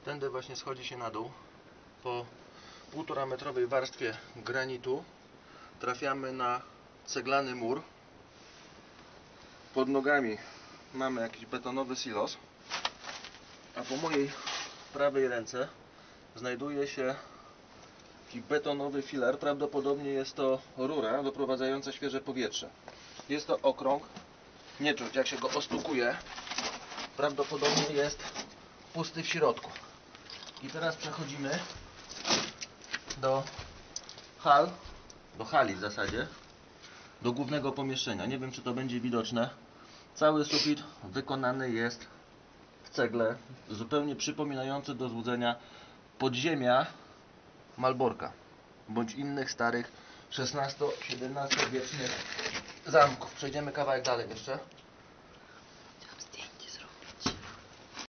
Tędy właśnie schodzi się na dół. Po 1,5 metrowej warstwie granitu trafiamy na ceglany mur. Pod nogami mamy jakiś betonowy silos, a po mojej prawej ręce znajduje się taki betonowy filar. Prawdopodobnie jest to rura doprowadzająca świeże powietrze. Jest to okrąg, nie czuć jak się go ostukuje. Prawdopodobnie jest pusty w środku. I teraz przechodzimy do hali w zasadzie, do głównego pomieszczenia. Nie wiem, czy to będzie widoczne. Cały sufit wykonany jest w cegle, zupełnie przypominający do złudzenia podziemia Malborka bądź innych starych XVI-XVII wiecznych zamków. Przejdziemy kawałek dalej jeszcze.